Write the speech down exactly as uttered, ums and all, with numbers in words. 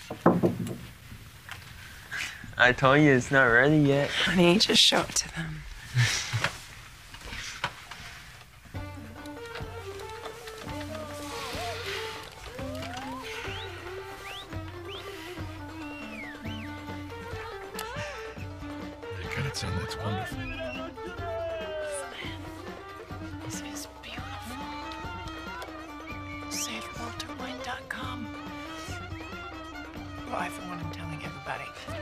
I told you it's not ready yet. Honey, just show it to them. You got it, son. That's wonderful. This is beautiful. Save walter wine dot com. Well, I, for one, am telling everybody.